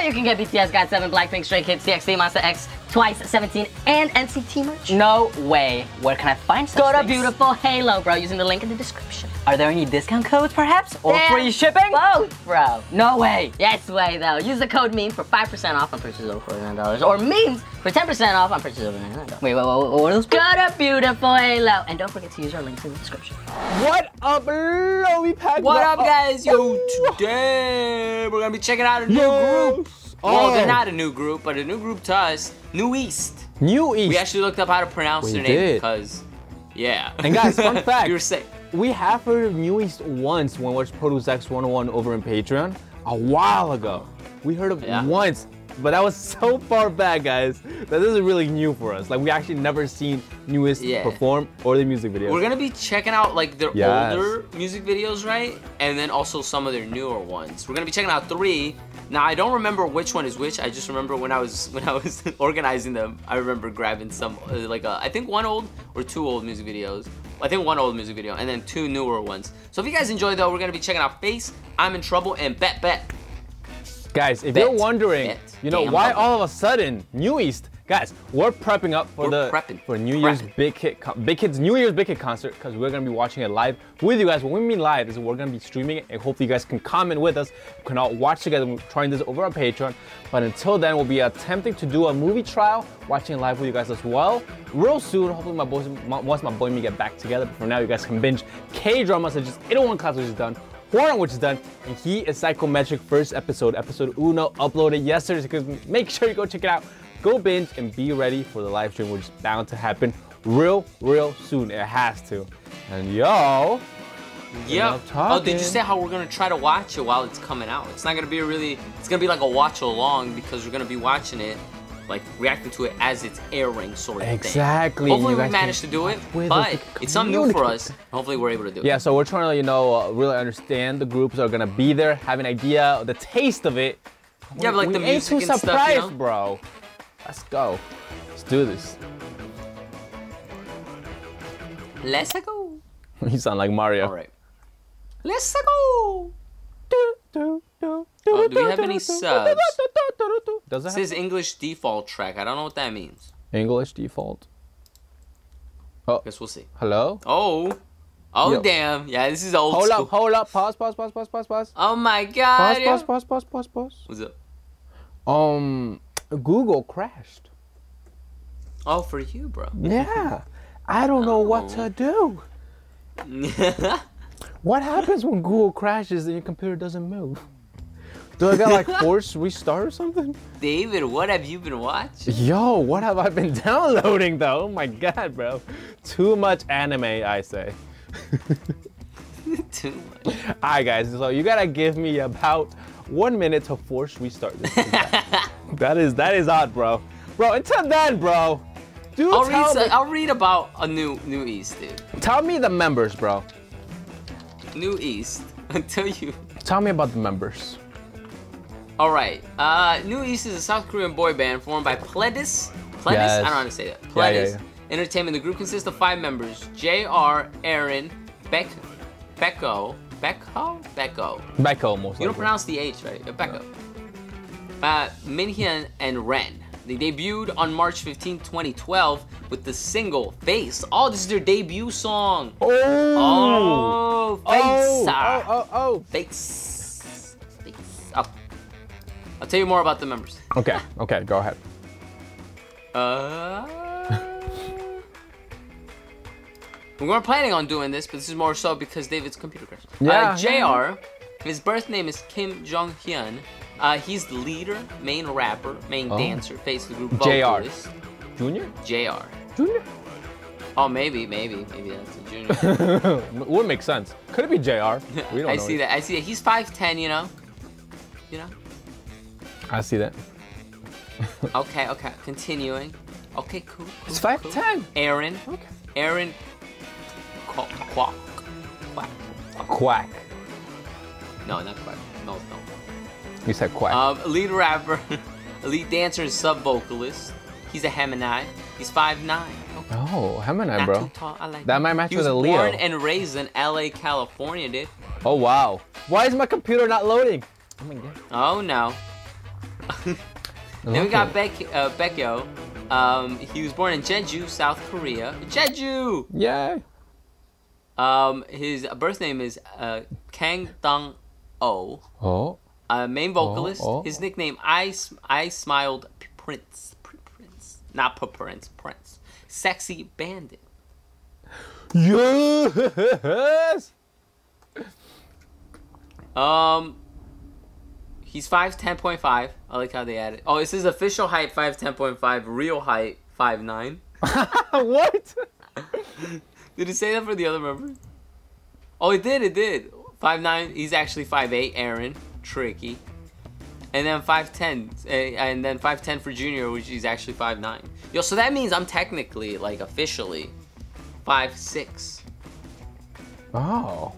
you can get BTS, GOT7, Blackpink, Stray Kids, TXT, Monsta X, Twice, 17, and NCT merch. No way. Where can I find such Go to things? Beautiful Halo, bro, using the link in the description. Are there any discount codes, perhaps? Or Yeah, free shipping? Both, bro. No way. Yes way, though. Use the code MEME for 5% off on purchases over $49, or MEMES for 10% off on purchases over $99. Wait, what are those? Go to Beautiful Halo, and don't forget to use our links in the description. What up, Lowy Pack? What up, guys? Yo, today we're gonna be checking out a new group. Well, they're not a new group, but a new group to us. New East. New East. We actually looked up how to pronounce We their name did. because, yeah. And guys, fun fact. You were saying. We have heard of New East once when we watched Produce X 101 over in Patreon a while ago. We heard of it once, but that was so far back, guys, that this is really new for us. Like, we actually never seen New East perform or the music videos. We're gonna be checking out like their older music videos, right? And then also some of their newer ones. We're gonna be checking out 3. Now I don't remember which one is which. I just remember when I was organizing them, I remember grabbing some I think 1 old or 2 old music videos. I think 1 old music video and then 2 newer ones. So if you guys enjoy though, we're gonna be checking out Face, I'm in Trouble, and Bet Bet. Guys, if you're wondering, you know, why all of a sudden New East, guys, we're prepping up for New Year's Big Hits New Year's Big Hit concert because we're gonna be watching it live with you guys. When we mean live, is we're gonna be streaming it, and hopefully you guys can comment with us. We can all watch together. We're trying this over on Patreon, but until then, we'll be attempting to do a movie trial, watching it live with you guys as well. Real soon, hopefully once my boy and me get back together. But for now, you guys can binge K-drama such as 801 Class, which is done. Horror, which is done, and He is Psychometric first episode 1, uploaded yesterday, so make sure you go check it out. Go binge and be ready for the live stream, which is bound to happen real soon. It has to. And yo, Oh, did you say how we're gonna try to watch it while it's coming out? It's not gonna be it's gonna be like a watch along because we're gonna be watching it, like reacting to it as it's airing, sort of exactly. Thing. Hopefully we managed to do it, but it's something new for us. Hopefully we're able to do it. Yeah, so we're trying to, you know, really understand the groups that are gonna be there, have an idea, the taste of it. Yeah, but like the music and stuff, you know? Bro. Let's go. Let's do this. Let's go. You sound like Mario. All right. Let's go. Do we have any subs? Does it says English default track. I don't know what that means. English default. Oh. Guess we'll see. Hello? Oh. Oh, yo. Damn. Yeah, this is old school. Hold up. Pause. Oh my God. Pause. What's up? Google crashed. Oh, for you, bro. Yeah. I don't know what to do. What happens when Google crashes and your computer doesn't move? Do I got like force restart or something? David, what have you been watching? Yo, what have I been downloading though? Oh my God, bro. Too much anime, I say. Too much. Alright guys, so you gotta give me about 1 minute to force restart this. That is odd, bro. Bro, until then, bro. Dude, I'll read about a New East, dude. Tell me the members, bro. New East. Until you. Tell me about the members. All right. New East is a South Korean boy band formed by Pledis. Pledis? Yes. I don't know how to say that. Pledis. Yeah. Entertainment. The group consists of 5 members: JR, Aaron, Becco, most likely. You don't pronounce the H, right? Becco. Minhyun and Ren. They debuted on March 15, 2012 with the single Face. Oh, this is their debut song. Oh, Face. Face. Oh. I'll tell you more about the members. Okay, go ahead. We weren't planning on doing this, but this is more so because David's computer crashed. Yeah. JR, his birth name is Kim Jong-hyun. He's the leader, main rapper, main dancer, face of the group vocalist. JR. Junior? JR. Junior? Oh, maybe that's a junior. Would make sense. Could it be JR? We don't know. I see that. He's 5'10", you know? I see that. Okay. Continuing. Okay, cool. It's 5'10". Aaron. Okay. Aaron. Quack. No, not quack. No. You said quack. Lead rapper, lead dancer, and sub-vocalist. He's a Gemini. He's 5'9". Okay. Oh, Gemini, Not bro. too tall. I like that might match he with a was Leo. born and raised in LA, California, dude. Oh, wow. Why is my computer not loading? Oh, my God. Oh, no. Then we got Baekho. He was born in Jeju, South Korea. Jeju! Yay! His birth name is Kang Dong-oh. Oh. Main vocalist. His nickname, I Smiled Prince. Not Prince. Sexy Bandit. Yes! He's 5'10.5. I like how they added. Oh, this is official height 5'10.5. Real height 5'9. What? Did it say that for the other members? Oh, it did. 5'9". He's actually 5'8". Aaron, tricky. And then 5'10", and then 5'10" for Junior, which is actually 5'9". Yo, so that means I'm technically, like, officially 5'6". Oh.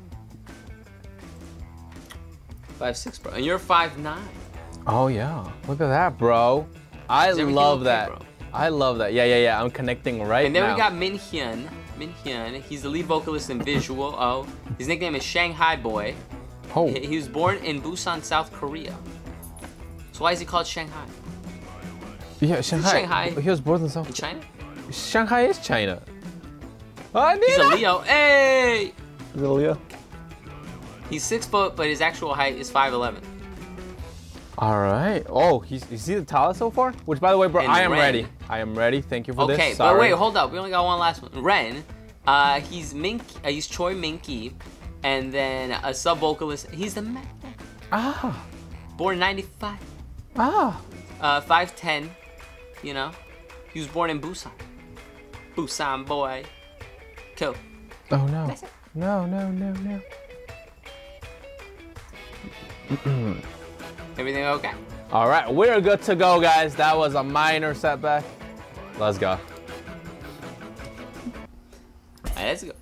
5'6", bro. And you're 5'9". Oh, yeah. Look at that, bro. I love that. Bro? I love that. Yeah. I'm connecting right now. And then we got Min Hyun. He's the lead vocalist in Visual. Oh, his nickname is Shanghai Boy. Oh. He was born in Busan, South Korea. So why is he called Shanghai? Yeah, Shanghai. He was born in South. In China? Shanghai is China. He's a Leo. Hey! He's a Leo. He's 6 foot, but his actual height is 5'11". All right. Oh, you see the talent so far? Which, by the way, bro, And I am Ren. ready. I am ready. Thank you for this. Okay, but wait, hold up. We only got one last one. Ren. He's Choi Minky, and then a sub vocalist. He's the man. Ah. Born in 95. Ah. 5'10". You know, he was born in Busan. Busan boy. Cool. Oh no. That's it. No. Everything okay? All right, we're good to go, guys. That was a minor setback. Let's go. All right, let's go.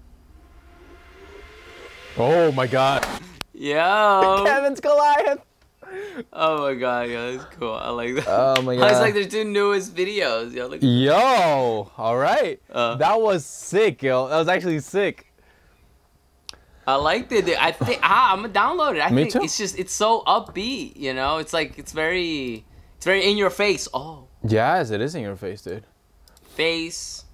Oh my God. Yo. Kevin's Goliath. Oh my God, yo, that's cool. I like that. Oh my God. It's like their 2 newest videos, yo. Look. Yo. All right. That was sick, yo. That was actually sick. I liked it. I think I'm gonna download it. I Me think too. it's so upbeat, you know. It's like it's very in your face. Oh, Yes, it is in your face, dude. face.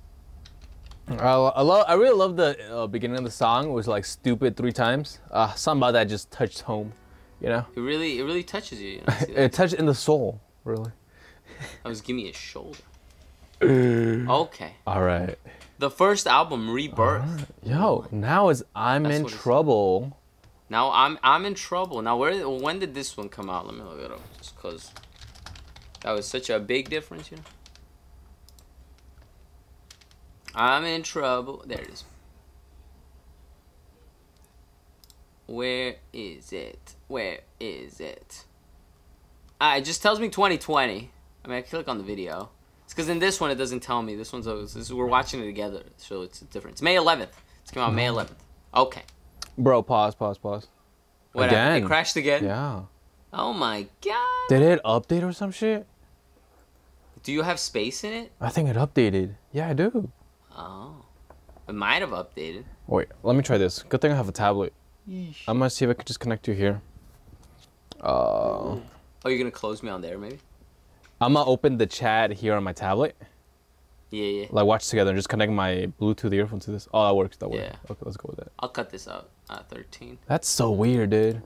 I really love the beginning of the song. It was like stupid 3 times. Something about that just touched home, you know. It really touches you. You know, see that? It touched in the soul, really. That was give me a shoulder. Okay. All right. The first album, Rebirth. Yo, now I'm in what it's- trouble. Now I'm in trouble. Now when did this one come out? Let me look it up, just cause that was such a big difference, you know. I'm in trouble. There it is. Where is it? It just tells me 2020. I mean, I click on the video. It's because in this one it doesn't tell me. This we're watching it together, so it's different. It's May 11th. It's coming out May 11th. Okay. Bro, pause. What Again. happened? It crashed again? Yeah. Oh my God. Did it update or some shit? Do you have space in it? I think it updated. Yeah, I do. Oh. It might have updated. Wait, let me try this. Good thing I have a tablet. I'm gonna see if I could just connect you here. Oh, you're gonna close me on there, maybe? I'm gonna open the chat here on my tablet. Yeah. Like watch together and just connect my Bluetooth earphone to this. Oh, that works. Yeah. Okay, let's go with that. I'll cut this out. 13. That's so weird, dude.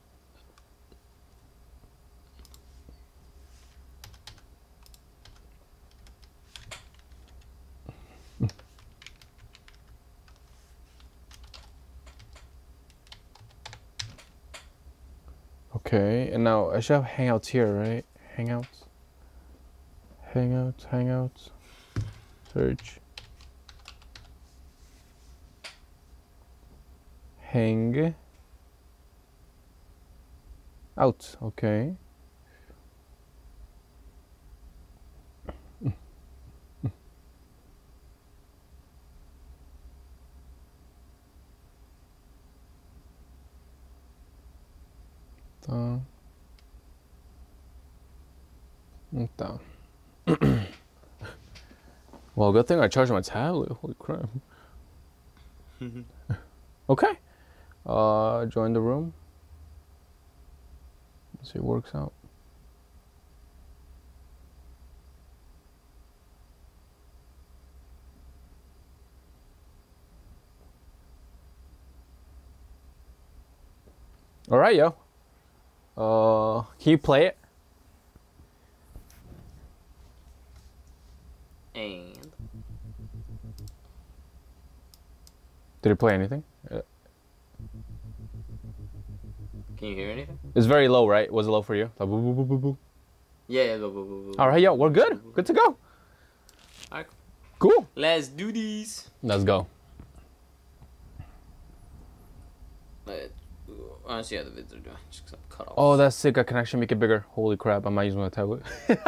Okay, and now I should have Hangouts here, right? Hangouts. Search. Hang. Out. Okay. Down. Well, good thing I charged my tablet. Holy crap. Okay. Join the room. Let's see if it works out. All right, yo. Can you play it? And Did it play anything? can you hear anything? It's very low, right? Was it low for you? Like, boo, boo, boo, boo, boo. Yeah. Go. All right, yo, we're good. Good to go. All right. Cool. Let's do these. Let's go. Honestly, yeah, the vids are doing. Just cut off. Oh, that's sick. I can actually make it bigger. Holy crap! I might use my tablet.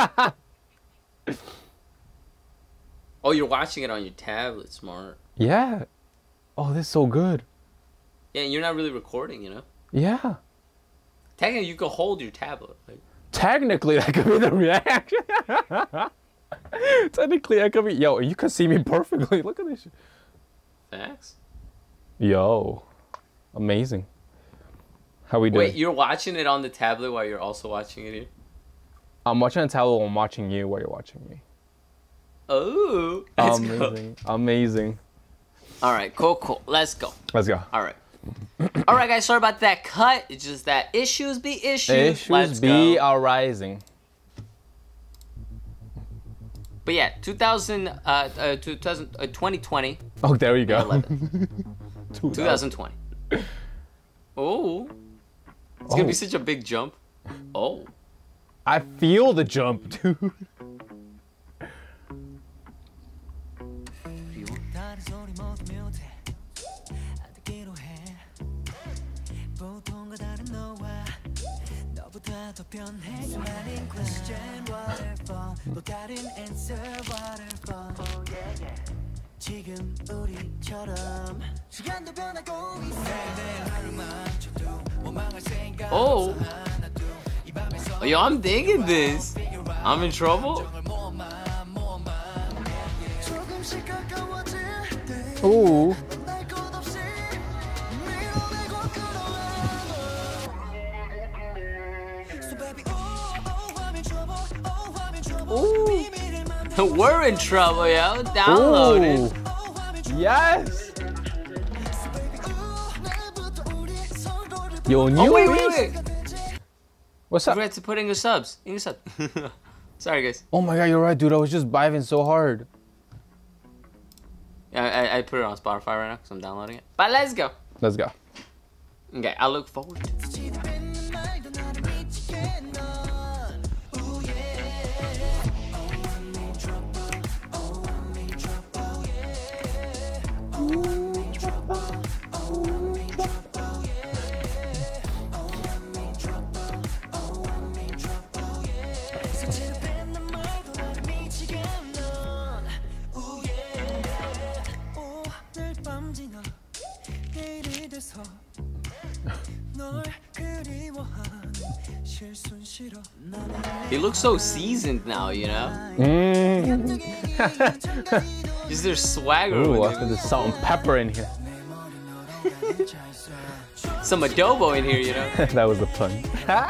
Oh, you're watching it on your tablet. Smart. Yeah. Oh, this is so good. Yeah, you're not really recording, you know. Yeah. Technically, you could hold your tablet. Like, Technically, that could be the reaction. Technically, that could be. Yo, you can see me perfectly. Look at this shit. facts. Yo, amazing. How we doing? Wait, you're watching it on the tablet while you're also watching it here? I'm watching a tablet while I'm watching you while you're watching me. Oh, let's Amazing. go. Amazing. All right, cool. Let's go. Let's go. All right. All right, guys. Sorry about that cut. It's just that issues be issues. Issues Let's be go. arising. But yeah, 2020. Oh, there you go. 2020. Oh. It's gonna be such a big jump. Oh. I feel the jump, dude. Oh. Yo, I'm digging this. I'm in trouble. Ooh. We're in trouble, yo. Download it. Ooh. Yes. Yo, new Oh, wait. What's up? Forgot to put in your subs. Sorry, guys. Oh my god, you're right, dude. I was just vibing so hard. Yeah, I put it on Spotify right now because I'm downloading it. But let's go. Let's go. Okay, I look forward to it. He looks so seasoned now, you know? Just their swagger. Ooh, with I it. put the salt and pepper in here. Some adobo in here, you know? That was the pun.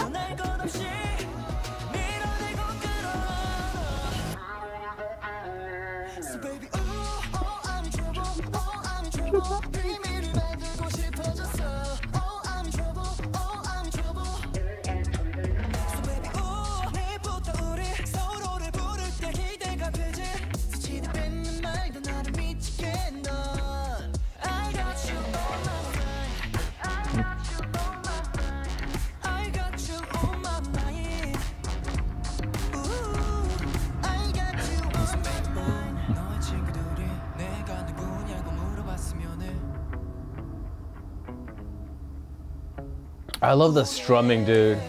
I love the strumming, dude.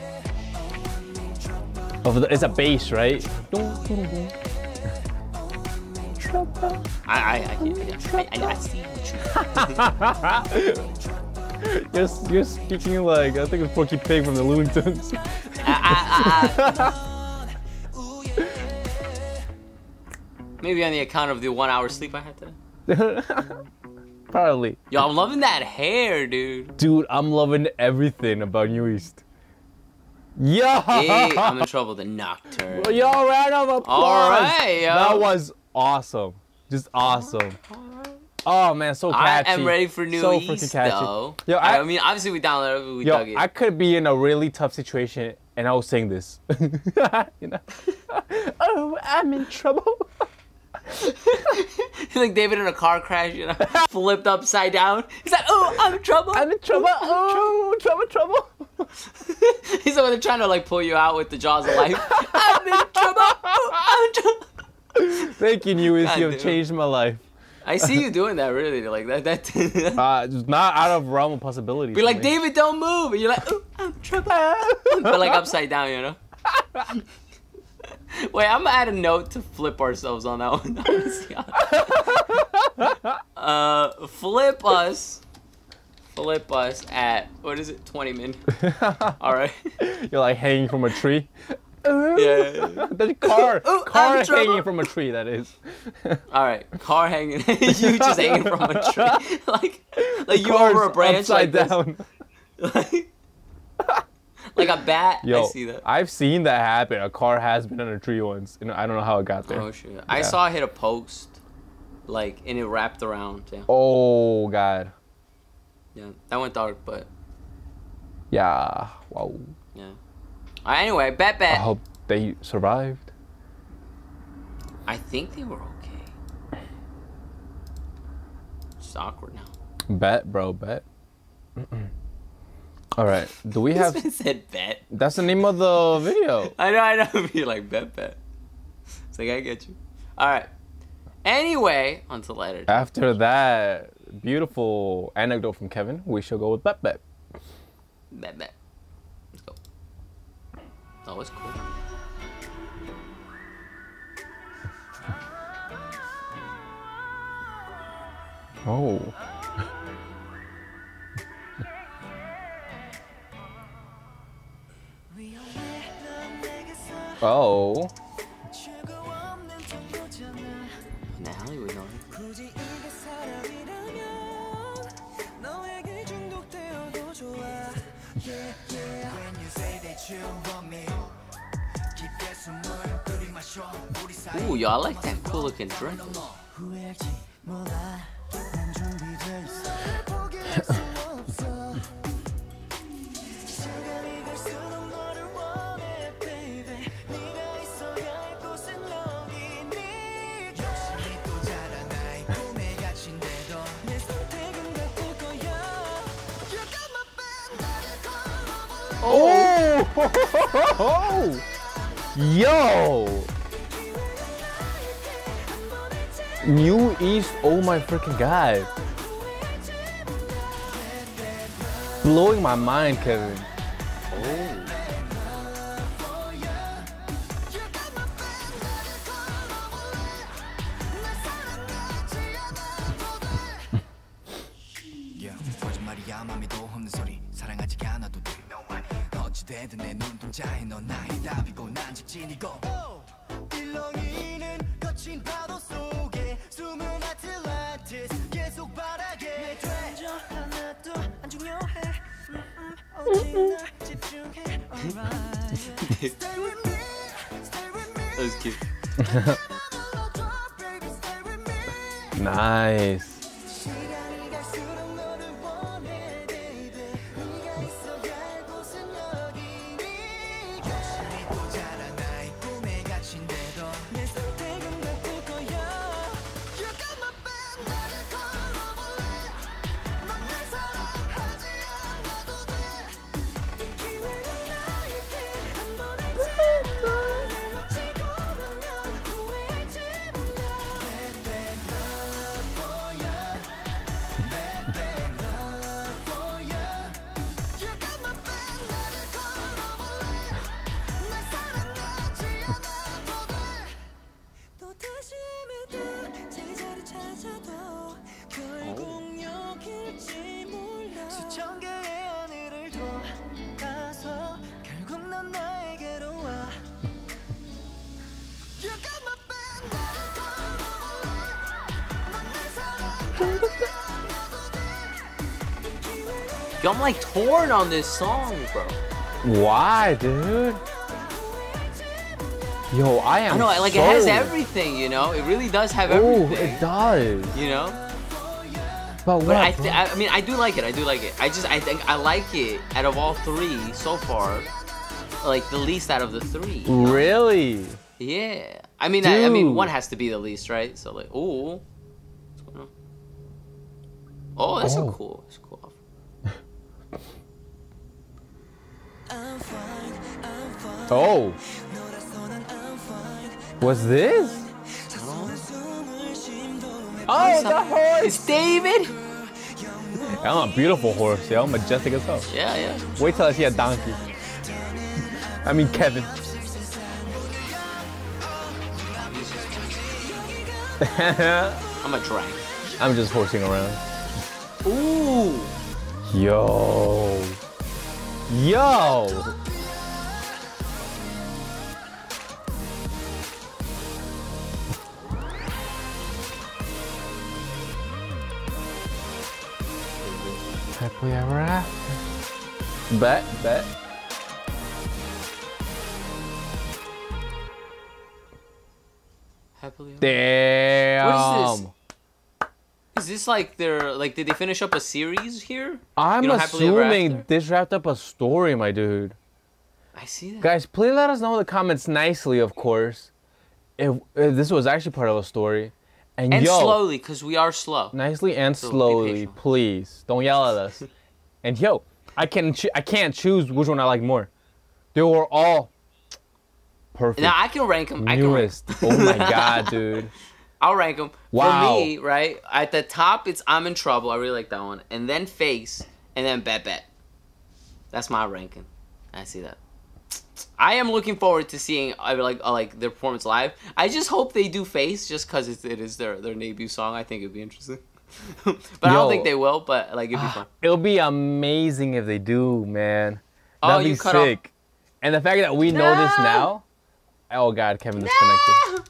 It's a bass, right? I see what You're speaking like, I think it's Porky Pig from the Looney Tunes. Maybe on the account of the 1 hour sleep I had today. Probably. Yo, I'm loving that hair, dude. Dude, I'm loving everything about New East. Yo! Hey, I'm in trouble. The Nocturne. Yo, round of applause. All right, yo. That was awesome. Just awesome. Oh man, so catchy. I am ready for New so East, freaking catchy. though. Yo, I mean, obviously we downloaded it, we dug it. I could be in a really tough situation and I will sing this. You know? Oh, I'm in trouble. Like David in a car crash, you know, flipped upside down. He's like, oh, I'm in trouble. I'm in trouble. Oh, trouble. He's like, when they're trying to like pull you out with the jaws of life. I'm in trouble. Oh, I'm in trouble. Thank you, New East. God, You have dude. changed my life. I see you doing that, really. Like that. It's not out of realm of possibility. Be like, David, don't move. And you're like, oh, I'm in trouble. But like upside down, you know? Wait, I'm gonna add a note to flip ourselves on that one. Flip us at, what is it, 20 minutes. All right. You're like hanging from a tree. Yeah. The car I'm in trouble. hanging from a tree, that is. All right, car hanging. You just hanging from a tree. like you over a branch upside like down. This. Like a bat. Yo, I see that. I've seen that happen. A car has been on a tree once. And I don't know how it got there. Oh shit! I saw it hit a post, like, and it wrapped around. Yeah. Oh god. Yeah, that went dark, but Yeah. Wow. yeah. All right, anyway, bet. I hope they survived. I think they were okay. It's awkward now. Bet, bro. Bet. All right. Do we have? This man said bet. That's the name of the video. I know. You're like bet. It's like I get you. All right. Anyway, on to letter. After that beautiful anecdote from Kevin, we shall go with bet. Bet. Let's go. Oh, it's cool. Oh. Oh. Now Hollywood on. Ooh, y'all like that cool looking drink. Oh! Yo! New East, oh my freaking god. Blowing my mind, Kevin. That was cute. Nice. Yo, I'm like torn on this song, bro. Why, dude? Yo, I am. I know, like so... it has everything, you know. It really does have Oh, everything. it does. You know. But what? I mean, I do like it. I do like it. I think I like it out of all three so far, like the least out of the three. You know? Really? Yeah. I mean, one has to be the least, right? So like, ooh. What's going on? Oh, that's so cool. It's cool. Oh. What's this? Oh, the horse! It's David! I'm a beautiful horse, yo. Majestic as hell. Yeah, yeah. Wait till I see a donkey. I mean, Kevin. I'm a drag. I'm just horsing around. Ooh! Yo. Yo! Happily ever after. Bet. Happily ever. Damn. What is this? Is this like did they finish up a series here? I'm assuming this wrapped up a story, my dude. I see that. Guys, please let us know in the comments nicely, of course, if this was actually part of a story. And yo, slowly, because we are slow. Nicely and slowly, please. Don't yell at us. And yo, I can't choose which one I like more. They were all perfect. Now I can rank them. Newest. Oh my god, dude. I'll rank them. Wow. For me, right, at the top, it's I'm in Trouble. I really like that one. And then Face, and then Bet Bet. That's my ranking. I see that. I am looking forward to seeing like their performance live. I just hope they do Face, just because it is their debut song. I think it'd be interesting. But I don't think they will. But like it'd be fun. It'll be amazing if they do, man. Oh, That'd be sick. And the fact that we know this now. Oh god, Kevin disconnected.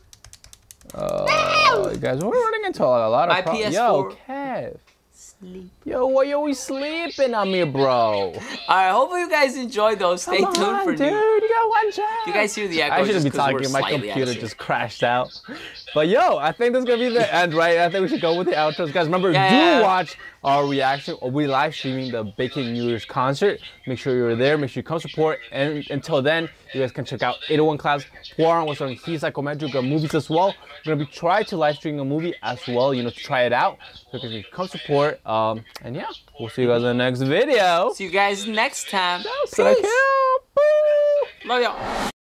Guys, we're running into a lot of problems. Yo, Kev. Sleep. Yo, why you always sleeping on me, bro? Alright, hopefully you guys enjoyed those. Stay tuned for dude, you got one job. Do you guys hear the echo? I shouldn't be talking. My computer just crashed out. But yo, I think this is gonna be the end, right? I think we should go with the outros, guys. Remember, watch our reaction. We live streaming the Big Hit New Year's concert. Make sure you're there. Make sure you come support. And until then, you guys can check out 801 Clouds. Juan was on Hisai Cometrica movies as well. We're gonna be trying to live stream a movie as well. You know, to try it out. So you can come support. And yeah, we'll see you guys in the next video. See you guys next time. Peace. Love y'all.